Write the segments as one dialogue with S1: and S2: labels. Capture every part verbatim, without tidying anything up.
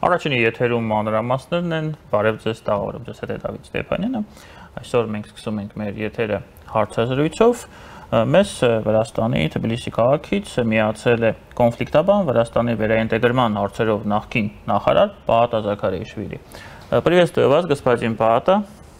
S1: Առաջինի եթերում մանրամասներն են, բարև ձեզ, տաղավարում ձեզ հետ է Դավիթ Ստեփանյանը։ Այսօր մենք սկսում ենք մեր եթերը հարցազրույցով։ Մեզ Վրաստանի Թբիլիսի քաղաքից միացել է կոնֆլիկտաբան Վրաստանի վերաինտեգրման հարցերով նախկին նախարար Պահատա Զաքարիաշվիլի։ Приветствую вас, господин Паата.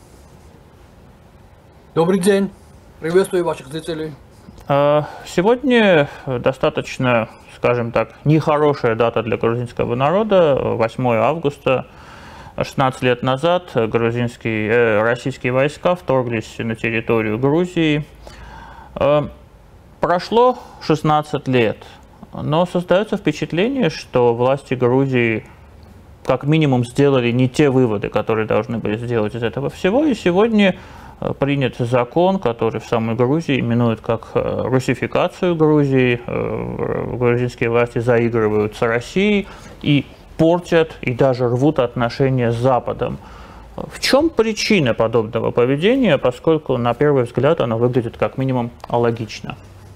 S2: Добрый день. Приветствую ваших зрителей.
S1: Сегодня достаточно, скажем так, нехорошая дата для грузинского народа. восьмое августа, шестнадцать лет назад, грузинские, э, российские войска вторглись на территорию Грузии. Э, прошло шестнадцать лет, но создается впечатление, что власти Грузии как минимум сделали не те выводы, которые должны были сделать из этого всего, и сегодня принят закон, который в самой Грузии именуют как русификацию Грузии. Грузинские власти заигрывают с Россией и портят, и даже рвут отношения с Западом. В чем причина подобного поведения, поскольку на первый взгляд оно выглядит как минимум алогично?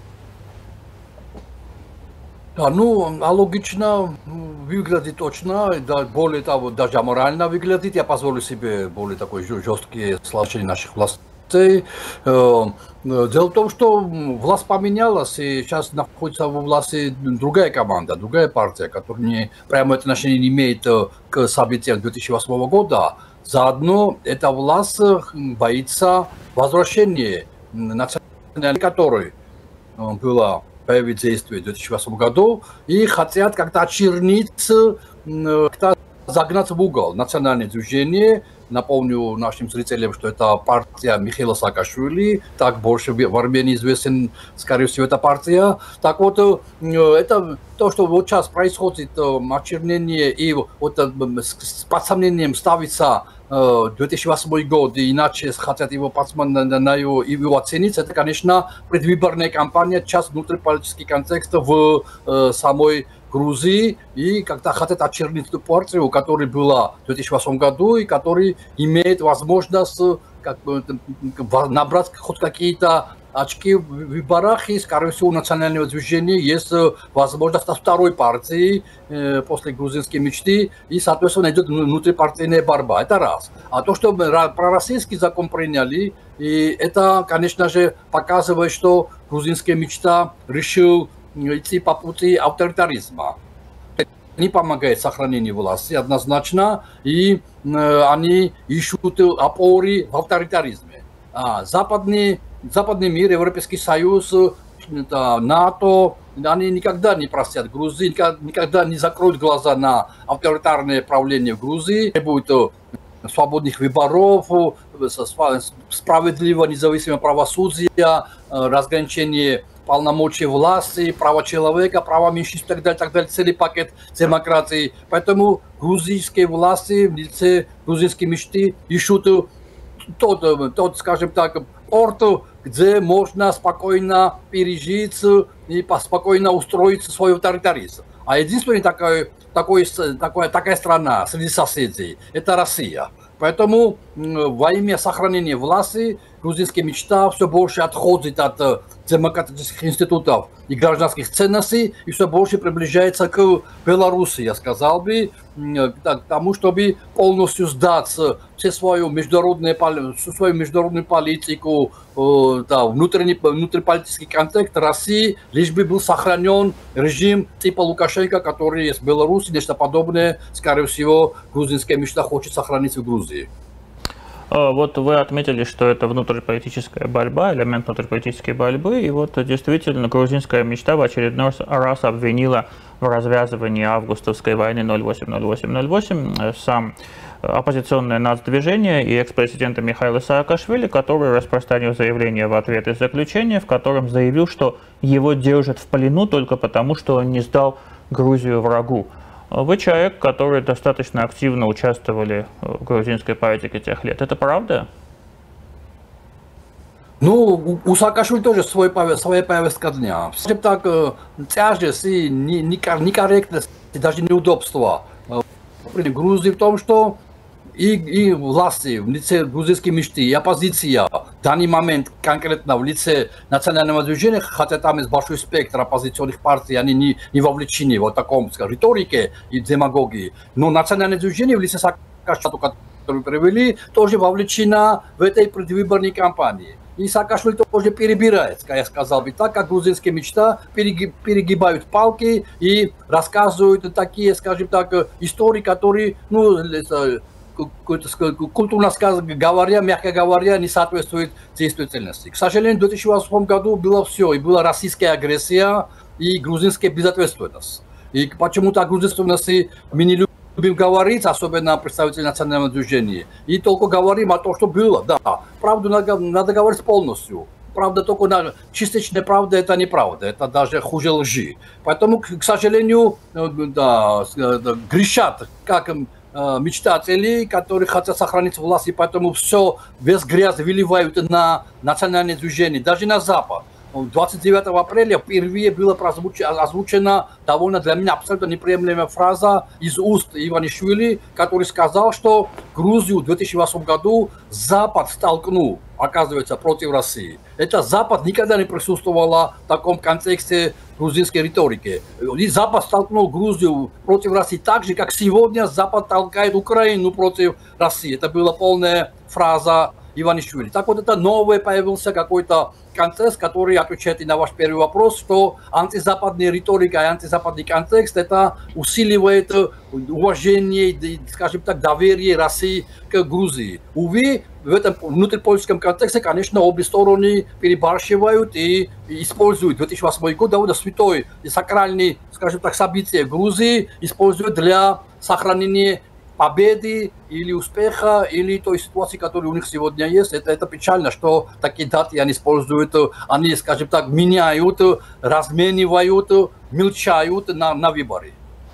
S2: Да, ну, алогично выглядит точно, да, более того, даже аморально выглядит. Я позволю себе более такой жесткие слова наших властей. Дело в том, что власть поменялась, и сейчас находится во власти другая команда, другая партия, которая не, прямо отношения не имеет к событиям две тысячи восьмого года. Заодно эта власть боится возвращения национальной, которой была в действии в две тысячи восьмом году, и хотят как-то очернить, как-то загнать в угол национальное движение. Напомню нашим зрителям, что это партия Михаила Саакашвили, так больше в Армении известен, скорее всего, эта партия. Так вот, это то, что вот сейчас происходит, очернение, и вот с под сомнением ставится две тысячи восьмой год, и иначе хотят его посмотреть на его, его оценить, это, конечно, предвыборная кампания, часть внутриполитический контекст в э, самой Грузии, и как-то хотят очернить эту партию, которая была в две тысячи восьмом году, и которая имеет возможность как бы, набрать хоть какие-то очки в выборах, и, скорее всего, у национального движения есть возможность второй партии э, после грузинской мечты, и, соответственно, идет внутрипартийная борьба. Это раз. А то, что мы про российский закон приняли, и это, конечно же, показывает, что грузинская мечта решил идти по пути авторитаризма. Не помогает сохранению власти однозначно, и э, они ищут опоры в авторитаризме. А западные Западный мир, Европейский Союз, НАТО, они никогда не простят Грузии, никогда не закроют глаза на авторитарное правление в Грузии, требуют свободных выборов, справедливого независимого правосудия, разграничения полномочий власти, права человека, права меньшинств и так далее, так далее, целый пакет демократии. Поэтому грузинские власти в лице грузинской мечты ищут тот, тот, скажем так, порт, где можно спокойно пережить и спокойно устроить свой авторитаризм. А единственная такая, такой, такая, такая страна среди соседей – это Россия. Поэтому во имя сохранения власти грузинская мечта все больше отходит от демократических институтов и гражданских ценностей и все больше приближается к Беларуси, я сказал бы, к тому, чтобы полностью сдать всю свою международную, всю свою международную политику, да, внутренний, внутриполитический контекст России, лишь бы был сохранен режим типа Лукашенко, который есть в Беларуси, нечто подобное, скорее всего, грузинская мечта хочет сохранить в Грузии.
S1: Вот вы отметили, что это внутриполитическая борьба, элемент внутриполитической борьбы, и вот действительно грузинская мечта в очередной раз обвинила в развязывании августовской войны ноль восемь ноль восемь ноль восемь сам оппозиционное нацдвижение и экс-президента Михаила Саакашвили, который распространил заявление в ответ из заключения, в котором заявил, что его держат в плену только потому, что он не сдал Грузию врагу. Вы человек, который достаточно активно участвовали в грузинской политике тех лет. Это правда?
S2: Ну, у Саакашвили тоже свой, своя повестка дня. Скажем так, тяжесть и некорректность, и даже неудобства в Грузии в том, что и, и власти в лице грузинской мечты, и оппозиция данный момент конкретно в лице национального движения, хотя там есть большой спектр оппозиционных партий, они не, не вовлечены в вот таком, скажем, риторике и демагогии, но национальное движение в лице Саакашвили, которую привели, тоже вовлечена в этой предвыборной кампании. И Саакашвили тоже перебирает, как я сказал бы так, как грузинская мечта, перегибают палки и рассказывают такие, скажем так, истории, которые, ну, культурно говоря, мягко говоря, не соответствует действительности. К сожалению, в две тысячи восьмом году было все, и была российская агрессия, и грузинская безответственность. И почему-то о грузинственности мы не любим говорить, особенно представители национального движения. И только говорим о том, что было. Да, правду надо, надо говорить полностью. Правда, только на, частичная правда – это неправда, это даже хуже лжи. Поэтому, к сожалению, да, грешат, как мечтатели, которые хотят сохранить власть, и поэтому все, весь грязь выливают на национальное движение, даже на Запад. двадцать девятого апреля впервые была озвучена довольно для меня абсолютно неприемлемая фраза из уст Иванишвили, который сказал, что Грузию в две тысячи восьмом году Запад столкнул, оказывается, против России. Это Запад никогда не присутствовало в таком контексте грузинской риторики. И Запад столкнул Грузию против России так же, как сегодня Запад толкает Украину против России. Это была полная фраза Иванишвили. Так вот, это новый появился какой-то контекст, который отвечает и на ваш первый вопрос, что антизападная риторика и антизападный контекст это усиливает уважение, скажем так, доверие России к Грузии. Увы, в этом внутрипольском контексте, конечно, обе стороны перебарщивают и используют две тысячи восьмой год довольно святой и сакральный, скажем так, событие Грузии, используют для сохранения победы или успеха, или той ситуации, которая у них сегодня есть. Это, это печально, что такие даты они используют, они, скажем так, меняют, разменивают, мельчают на, на выборы.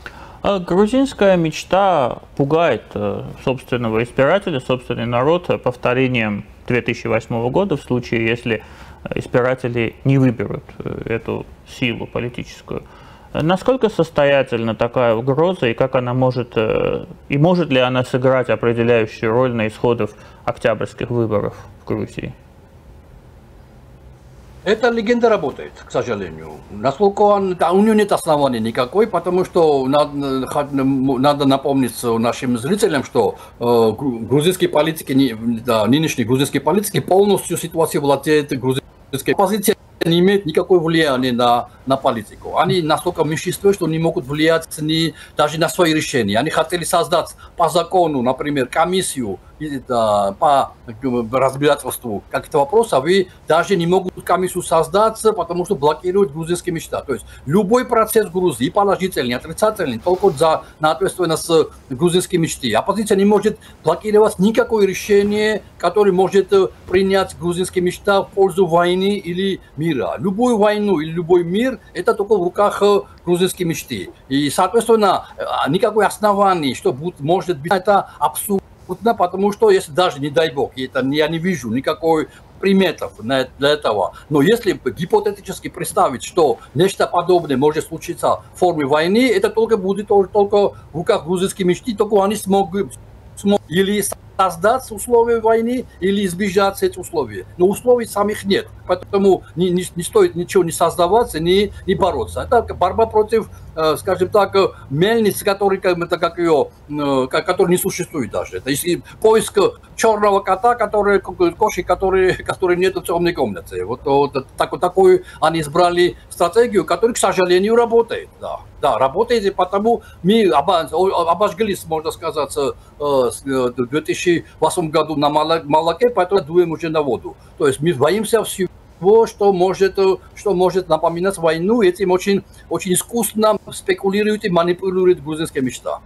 S1: Грузинская мечта пугает собственного избирателя, собственный народ повторением две тысячи восьмого года в случае, если избиратели не выберут эту силу политическую. Насколько состоятельна такая угроза и как она может, и может ли она сыграть определяющую роль на исходах октябрьских выборов в Грузии?
S2: Эта легенда работает, к сожалению. Насколько он, да, у нее нет оснований никакой, потому что надо, надо напомнить нашим зрителям, что э, грузинские политики, да, нынешние грузинские политики полностью ситуацию владеют грузинской оппозицией. Не имеют никакого влияния на, на политику. Они настолько меньшинство, что не могут влиять ни, даже на свои решения. Они хотели создать по закону, например, комиссию да, по разбирательству каких-то вопросов, и даже не могут комиссию создать, потому что блокируют грузинские мечта. То есть любой процесс в Грузии, положительный, отрицательный, только за, на ответственность грузинской мечты. Оппозиция не может блокировать никакое решение, которое может принять грузинские мечта в пользу войны или мира. Любую войну или любой мир – это только в руках грузинской мечты. И, соответственно, никакой оснований, что будет, может быть, это абсурд. Потому что, если даже, не дай бог, это, я не вижу никакой приметов для этого, но если гипотетически представить, что нечто подобное может случиться в форме войны, это только будет только в руках грузинской мечты, только они смогут, смогут или создать условия войны, или избежать этих условий. Но условий самих нет, поэтому не, не, не стоит ничего не создавать, не, не бороться. Это борьба против, скажем так, мельницы, который, это как ее, который не существует даже. Это поиск черного кота, который, кошки, которые, которые нет в темной комнате. Вот, вот так, такую они избрали стратегию, которая, к сожалению, работает. Да, да, работает, и потому мы обожглись, можно сказать, в две тысячи восьмом году на молоке, поэтому дуем уже на воду. То есть мы боимся всего, что может, что может напоминать войну, и этим очень, очень искусно спекулирует и манипулирует грузинская мечта.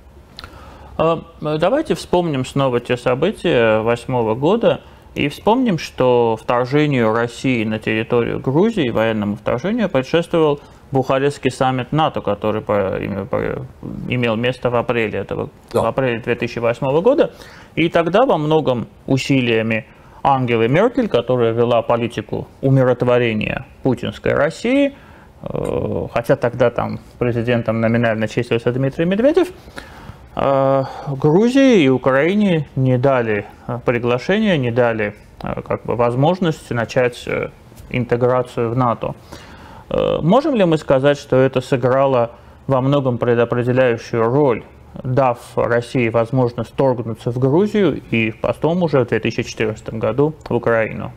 S1: Давайте вспомним снова те события восьмого года и вспомним, что вторжению России на территорию Грузии, военному вторжению, предшествовал Бухарестский саммит НАТО, который по, по, имел место в апреле, этого, да. в апреле две тысячи восьмого года. И тогда во многом усилиями Ангелы Меркель, которая вела политику умиротворения путинской России, э, хотя тогда там президентом номинально числился Дмитрий Медведев, э, Грузии и Украине не дали приглашения, не дали как бы возможность начать интеграцию в НАТО. Можем ли мы сказать, что это сыграло во многом предопределяющую роль, дав России возможность вторгнуться в Грузию и потом уже в две тысячи четырнадцатом году в Украину?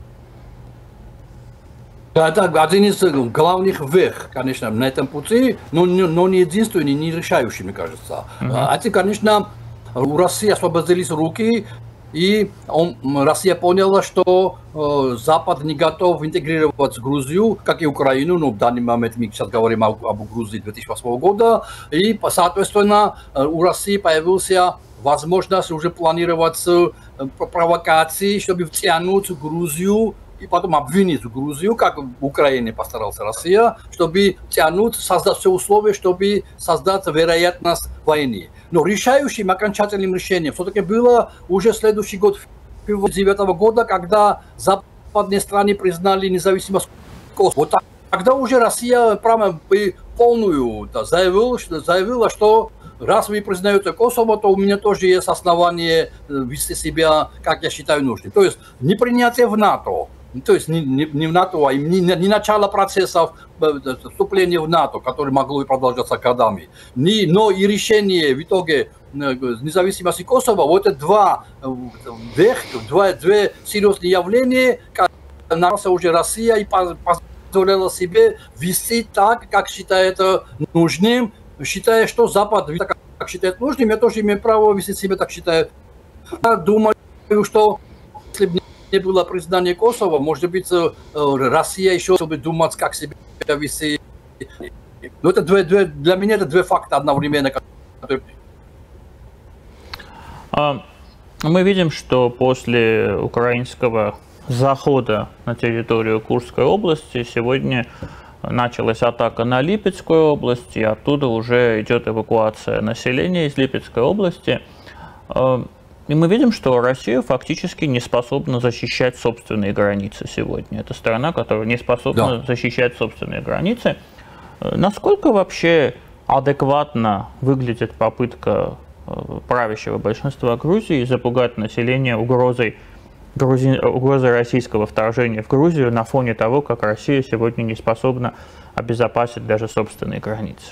S2: Это один из главных вех, конечно, на этом пути, но, но не единственный, не решающий, мне кажется. Uh-huh. Это, конечно, у России освободились руки, и он, Россия поняла, что э, Запад не готов интегрировать Грузию, как и Украину, но в данный момент мы сейчас говорим об, об Грузии две тысячи восьмого года, и, соответственно, у России появилась возможность уже планировать провокации, чтобы втянуть Грузию, и потом обвинить Грузию, как в Украине постарался Россия, чтобы тянуть, создать все условия, чтобы создать вероятность войны. Но решающим окончательным решением все-таки было уже следующий год, две тысячи девятого года, когда западные страны признали независимость Косово. Вот тогда уже Россия прямо полную да, заявила, что, заявила, что раз вы признаете Косово, то у меня тоже есть основание вести себя, как я считаю нужным. То есть не принятие в НАТО, то есть не, не, не в НАТО, а не, не начало процессов вступления в НАТО, которое могло и продолжаться годами, не, но и решение в итоге независимости Косово, вот это два, два, две серьезные явления, как нараса уже Россия и позволяла себе вести так, как считает нужным, считая, что Запад так считает нужным, я тоже имею право вести себя так считаю. Я думаю, что если бы не было признания Косово, может быть, Россия еще бы думать, как себя вести. Но это две, две, для меня это две факта одновременно.
S1: Мы видим, что после украинского захода на территорию Курской области сегодня началась атака на Липецкую область, и оттуда уже идет эвакуация населения из Липецкой области. И мы видим, что Россия фактически не способна защищать собственные границы сегодня. Это страна, которая не способна да. защищать собственные границы. Насколько вообще адекватно выглядит попытка правящего большинства Грузии запугать население угрозой, грузи... угрозой российского вторжения в Грузию на фоне того, как Россия сегодня не способна обезопасить даже собственные границы?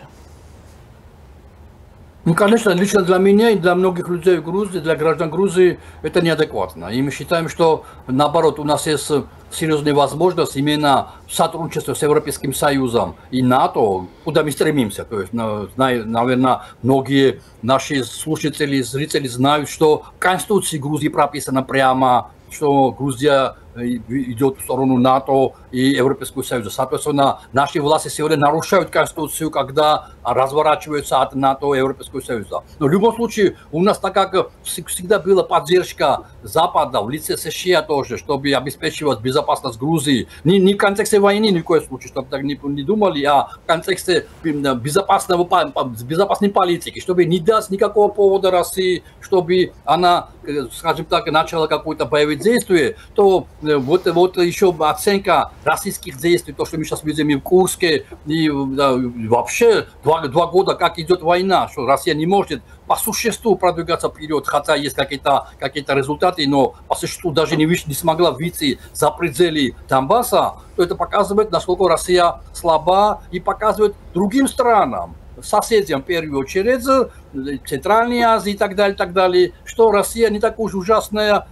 S2: Ну, конечно, лично для меня и для многих людей в Грузии, для граждан Грузии это неадекватно. И мы считаем, что наоборот, у нас есть серьезная возможность именно сотрудничества с Европейским Союзом и НАТО, куда мы стремимся. То есть, наверное, многие наши слушатели, зрители знают, что в Конституции Грузии прописано прямо, что Грузия идет в сторону НАТО и Европейского Союза. Соответственно, наши власти сегодня нарушают Конституцию, когда разворачиваются от НАТО и Европейского Союза. Но в любом случае, у нас, так как всегда была поддержка Запада в лице США тоже, чтобы обеспечивать безопасность Грузии, не, не в контексте войны ни в коем случае, чтобы так не, не думали, а в контексте безопасного, безопасной политики, чтобы не дать никакого повода России, чтобы она, скажем так, начала какое-то боевое действие, то вот, вот еще оценка российских действий, то, что мы сейчас видим и в Курске, и да, вообще два, два года, как идет война, что Россия не может по существу продвигаться вперед, хотя есть какие-то какие-то результаты, но по существу даже не, не смогла выйти за пределы Донбасса, то это показывает, насколько Россия слаба, и показывает другим странам, соседям в первую очередь, Центральной Азии и так далее, так далее, что Россия не такая уж ужасная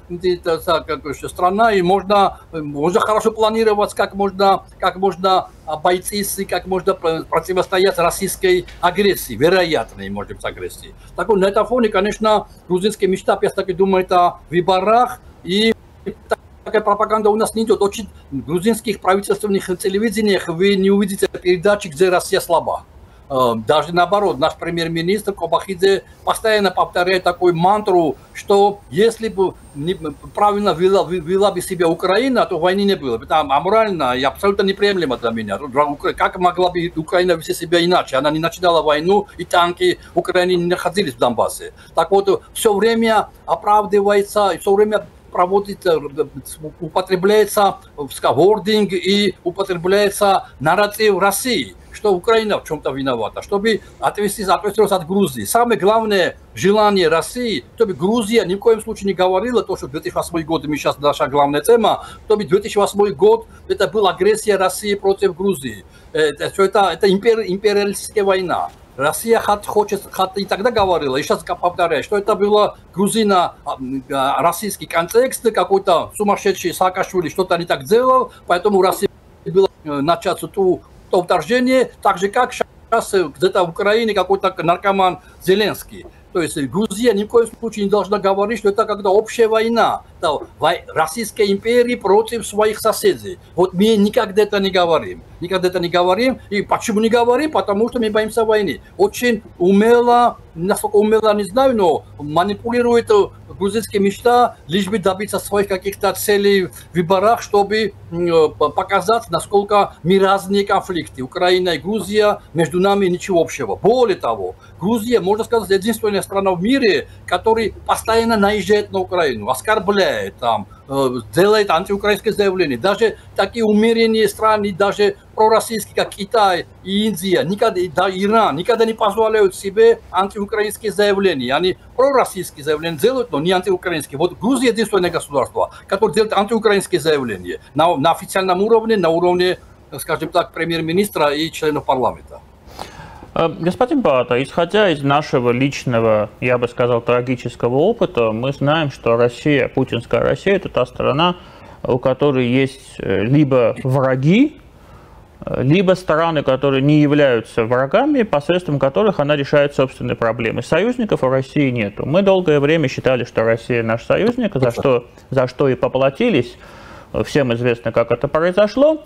S2: страна, и можно, можно хорошо планировать, как можно, как можно обойтись, как можно противостоять российской агрессии, вероятной, может быть, агрессии. Так вот, на этом фоне, конечно, грузинский масштаб, я так думаю, это в выборах, и такая пропаганда у нас не идет. Очень в грузинских правительственных телевидениях вы не увидите передачи, где Россия слаба. Даже наоборот, наш премьер-министр Кобахидзе постоянно повторяет такую мантру, что если бы не, правильно вела, вела бы себя Украина, то войны не было. Это аморально и абсолютно неприемлемо для меня. Как могла бы Украина вести себя иначе? Она не начинала войну, и танки Украины не находились в Донбассе. Так вот, все время оправдывается, все время проводится, употребляется вординг и употребляется нарратив России, что Украина в чем-то виновата, чтобы отвести ответственность от Грузии. Самое главное желание России, чтобы Грузия ни в коем случае не говорила то, что две тысячи восьмой год, и сейчас наша главная тема, чтобы две тысячи восьмой год это была агрессия России против Грузии. Это, это, это импери, империалистическая война. Россия хочет, и тогда говорила, и сейчас повторяю, что это было грузино-российский контекст, какой-то сумасшедший Саакашвили что-то не так делал, поэтому Россия была начаться то, то вторжение, так же как сейчас где-то в Украине какой-то наркоман Зеленский. То есть Грузия ни в коем случае не должна говорить, что это когда общая война да, Российской империи против своих соседей. Вот мы никогда это не говорим. Никогда это не говорим. И почему не говорим? Потому что мы боимся войны. Очень умело, насколько умело, не знаю, но манипулирует грузинские мечта, лишь бы добиться своих каких-то целей в выборах, чтобы показать, насколько мы разные конфликты. Украина и Грузия, между нами ничего общего. Более того, Грузия, можно сказать, единственная страна в мире, которая постоянно наезжает на Украину, оскорбляет, там, делает антиукраинские заявления. Даже такие умеренные страны, даже пророссийские, как Китай и Индия, никогда, да, Иран, никогда не позволяют себе антиукраинские заявления. Они пророссийские заявления делают, но не антиукраинские. Вот Грузия единственное государство, которое делает антиукраинские заявления на, на официальном уровне, на уровне, скажем так, премьер-министра и членов парламента.
S1: Господин Палата, исходя из нашего личного, я бы сказал, трагического опыта, мы знаем, что Россия, путинская Россия, это та страна, у которой есть либо враги, либо страны, которые не являются врагами, посредством которых она решает собственные проблемы. Союзников у России нету. Мы долгое время считали, что Россия наш союзник, за что, за что и поплатились. Всем известно, как это произошло.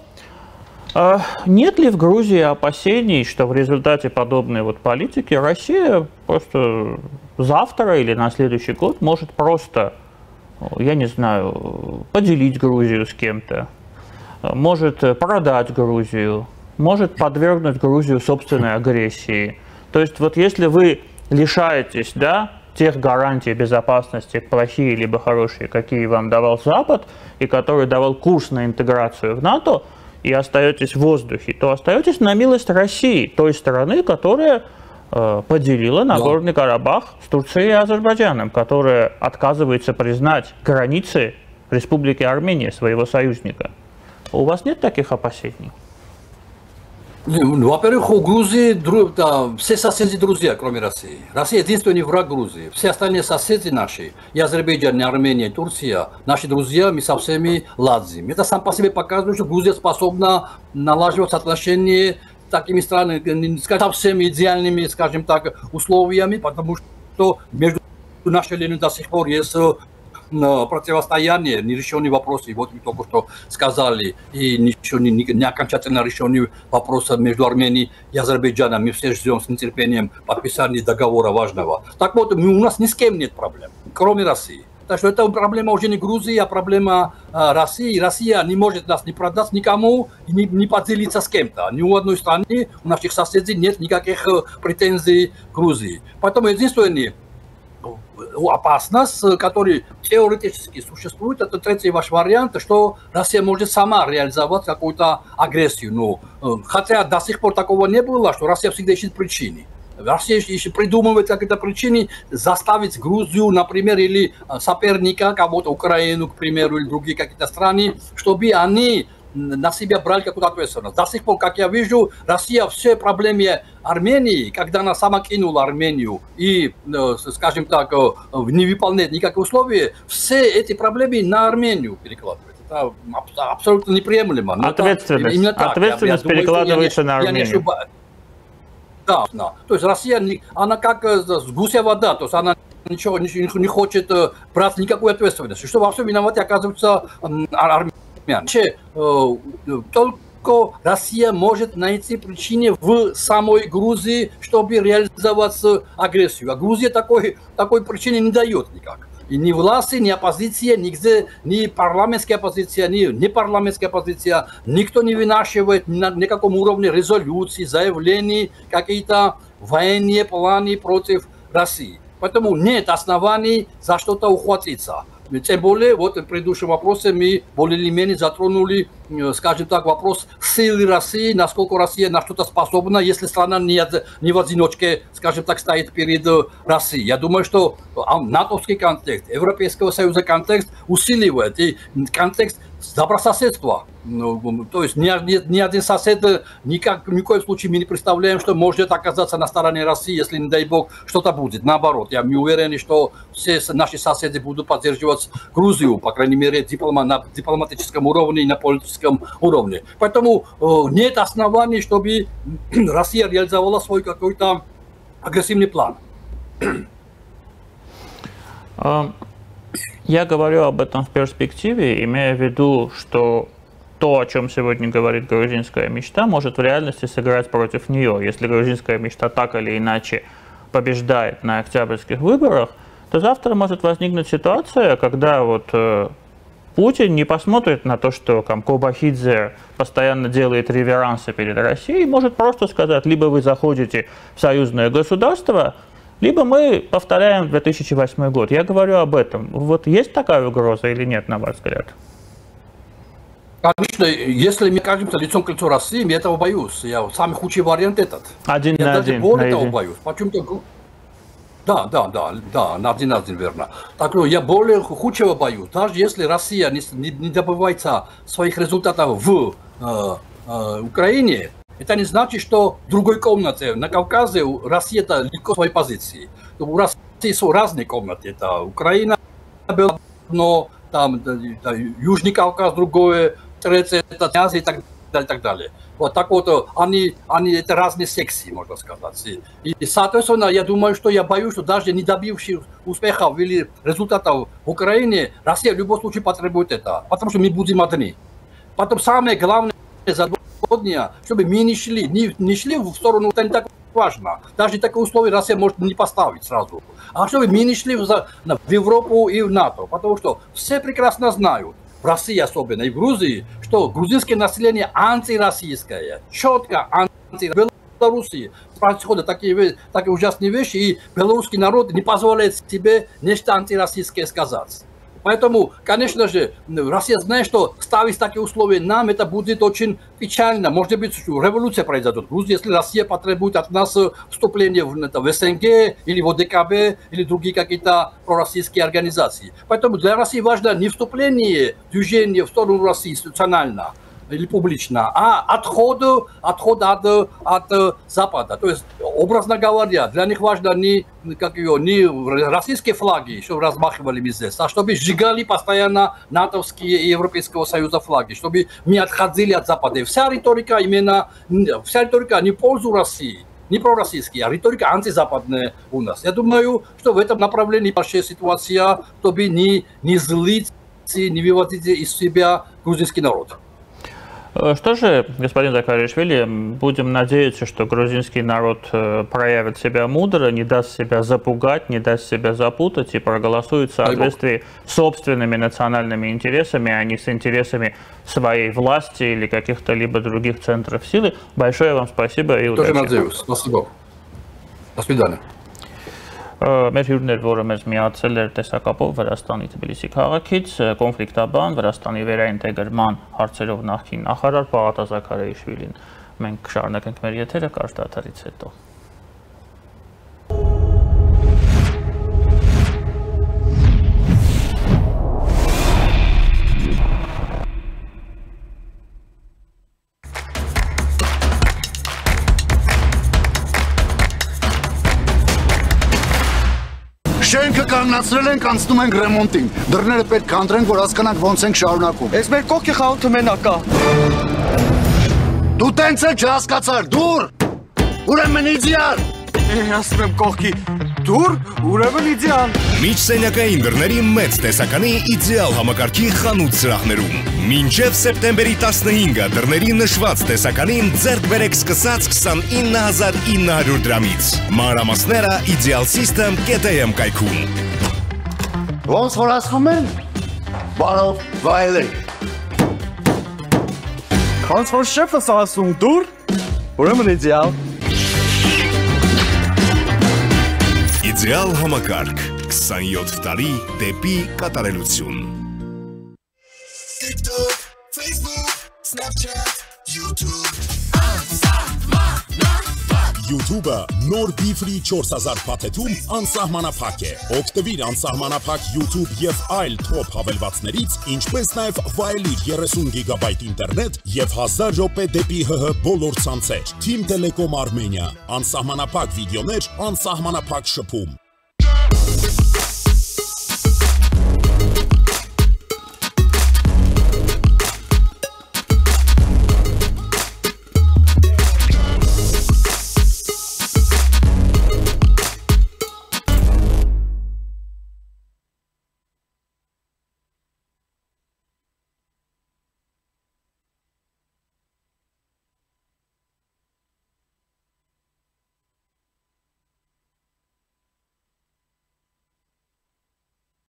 S1: Нет ли в Грузии опасений, что в результате подобной вот политики Россия просто завтра или на следующий год может просто, я не знаю, поделить Грузию с кем-то, может продать Грузию, может подвергнуть Грузию собственной агрессии? То есть вот если вы лишаетесь, да, тех гарантий безопасности, плохие либо хорошие, какие вам давал Запад, и который давал курс на интеграцию в НАТО, и остаетесь в воздухе, то остаетесь на милость России, той страны, которая э, поделила Нагорный Карабах с Турцией и Азербайджаном, которая отказывается признать границы Республики Армения, своего союзника. У вас нет таких опасений?
S2: Во-первых, у Грузии да, все соседи друзья, кроме России. Россия единственный враг Грузии. Все остальные соседи наши, и Азербайджан, и Армения, и Турция, наши друзья, мы со всеми ладим. Это сам по себе показывает, что Грузия способна налаживать отношения с такими странами, не со всеми идеальными, скажем так, условиями, потому что между нашими людьми до сих пор есть противостояние, нерешенные вопросы, вот вы только что сказали, и ничего не, не окончательно решенные вопросы между Арменией и Азербайджаном. Мы все ждем с нетерпением подписания договора важного. Так вот, у нас ни с кем нет проблем, кроме России. Так что это проблема уже не Грузии, а проблема а, России. Россия не может нас не продать никому, не, не поделиться с кем-то. Ни у одной страны, у наших соседей нет никаких претензий к Грузии. Поэтому единственное, опасность, которая теоретически существует, это третий ваш вариант, что Россия может сама реализовать какую-то агрессию. Но, хотя до сих пор такого не было, что Россия всегда ищет причины. Россия еще придумывает какие-то причины заставить Грузию, например, или соперника, кого-то, Украину, к примеру, или другие какие-то страны, чтобы они на себя брали какую-то ответственность. До сих пор, как я вижу, Россия все проблемы Армении, когда она сама кинула Армению и, скажем так, не выполняет никаких условий, все эти проблемы на Армению перекладывают. Это абсолютно неприемлемо.
S1: Ответственность, это, ответственность я, я перекладывается думаю, я не, на Армению.
S2: Да, да. То есть Россия, она как с гуся вода, то есть она ничего не, не хочет брать никакой ответственности. Что во всем виноваты оказывается армяне. Только Россия может найти причины в самой Грузии, чтобы реализовать агрессию. А Грузия такой, такой причины не дает никак. И ни власти, ни оппозиция, нигде, ни парламентская оппозиция, ни непарламентская оппозиция, никто не вынашивает на никаком уровне резолюций, заявлений, какие-то военные планы против России. Поэтому нет оснований за что-то ухватиться. Тем более, вот в предыдущем вопросе мы более-менее затронули, скажем так, вопрос силы России, насколько Россия на что-то способна, если страна не, не в одиночке, скажем так, стоит перед Россией. Я думаю, что натовский контекст, Европейского Союза контекст усиливает, и контекст добрососедства. Ну, то есть ни, ни, ни один сосед, никак, ни в коем случае мы не представляем, что может оказаться на стороне России, если, не дай бог, что-то будет. Наоборот, я не уверен, что все наши соседи будут поддерживать Грузию, по крайней мере, диплома, на дипломатическом уровне и на политическом уровне. Поэтому э, нет оснований, чтобы Россия реализовала свой какой-то агрессивный план.
S1: Я говорю об этом в перспективе, имея в виду, что то, о чем сегодня говорит грузинская мечта, может в реальности сыграть против нее. Если грузинская мечта так или иначе побеждает на октябрьских выборах, то завтра может возникнуть ситуация, когда вот э, Путин не посмотрит на то, что там, Кобахидзе постоянно делает реверансы перед Россией, может просто сказать, либо вы заходите в союзное государство, либо мы повторяем две тысячи восьмой год. Я говорю об этом. Вот есть такая угроза или нет, на ваш взгляд?
S2: Конечно, если мы окажемся лицом к лицу России, я этого боюсь. Я, самый худший вариант этот.
S1: Один
S2: я
S1: на
S2: даже
S1: один.
S2: более того боюсь. Почему-то... Да, да, да, да, на один на один, верно. Так что я более худшего боюсь. Даже если Россия не, не, не добивается своих результатов в э, э, Украине, это не значит, что в другой комнате на Кавказе Россия это легко своей позиции. У России есть разные комнаты. Это Украина, но там это, Южный Кавказ другое, третье, это Азия и так далее, и так далее. Вот так вот, они, они это разные секции, можно сказать. И, и, соответственно, я думаю, что я боюсь, что даже не добившись успехов или результатов в Украине, Россия в любом случае потребует это, потому что мы будем одни. Потом самое главное за два дня, чтобы мы не шли, не, не шли в сторону, это не так важно. Даже такие условия Россия может не поставить сразу. А чтобы мы не шли в, в Европу и в НАТО, потому что все прекрасно знают, в России особенно и в Грузии, что грузинское население антироссийское, четко антироссийское. В Беларуси происходят такие, такие ужасные вещи, и белорусский народ не позволяет себе нечто антироссийское сказать. Поэтому, конечно же, Россия знает, что ставить такие условия нам, это будет очень печально. Может быть, революция произойдет в Грузии, если Россия потребует от нас вступления в, в СНГ или в ОДКБ или другие какие-то пророссийские организации. Поэтому для России важно не вступление движения в сторону России институционально или публично, а отход, отход от, от Запада. То есть, образно говоря, для них важно не, как ее, не российские флаги, чтобы размахивали мы здесь, а чтобы сжигали постоянно натовские и Европейского Союза флаги, чтобы мы отходили от Запада. И вся риторика именно, вся риторика не в пользу России, не пророссийские, а риторика антизападная у нас. Я думаю, что в этом направлении большая ситуация, чтобы не, не злить, не выводить из себя грузинский народ.
S1: Что же, господин Закаришвили, будем надеяться, что грузинский народ проявит себя мудро, не даст себя запугать, не даст себя запутать и проголосует в соответствии с собственными национальными интересами, а не с интересами своей власти или каких-то либо других центров силы. Большое вам спасибо и удачи.
S2: Тоже надеюсь. Спасибо. До свидания.
S1: Մեր հյուրներ, որը մեզ միացել էր տեսակապով Վրաստանի Թբիլիսի քաղաքից, կոնֆլիկտաբան, Վրաստանի վերաինտեգրման հարցերով նախկին նախարար Պաղատա Զաքարիաշվիլին։ Մենք շարունակենք մեր եթերը կարճ դադարից հետո։
S3: Շենքը կանգնացրել ենք, անցնում ենք ռեմոնտին։ Դռները պետք է ընտրենք, որ հասկանանք ոնց ենք շարունակում։
S4: Էս մեր կողքի խանութը մենակ կա։
S3: Դու տենց էլ չհասկացար, դուր։ Ուրեմն իդեալ։
S4: Ասում եմ կողքի դուր, ուրեմն իդեալ։
S5: Միջսենյակային դռների մեծ տեսականի իդեալ համակարգի խանութ սրահներում։ Մինչև սեպտեմբերի տասնհինգը դռների նշված տեսականին ձեռք բերեք սկսած քսանինը հազար ինը հարյուր դրամից։ Մանրամասները Ideal System կետ է էմ կայքում։
S3: Ոնց որ ասում են, բարով վայելեք։
S4: Քանց որ շեֆս ասում դուր, ուրեմն իդեալ։
S5: Իդեալ համակարգ քսանյոթ տարի դեպի կատարելություն։
S6: TikTok, Facebook, Snapchat, YouTube.
S7: YouTube-ը նոր Bifree չորս հազար փաթեթում անսահմանափակ է։ Օգտվիր անսահմանափակ YouTube և այլ թոփ հավելվածներից, ինչպես նաև վայելիր երեսուն գիգաբայթ ինտերնետ և հազար րոպե դեպի ՀՀ բոլոր ցանցեր։ Թիմ Տելեկոմ Արմենիա, անսահմանափակ վիդեոներ, անսահմանափակ շփում։